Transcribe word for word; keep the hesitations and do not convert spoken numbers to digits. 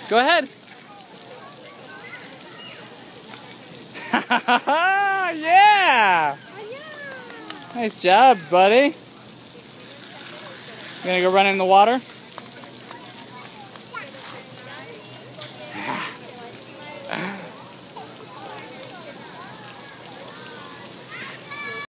Go ahead. Yeah! Nice job, buddy. You gonna go run in the water?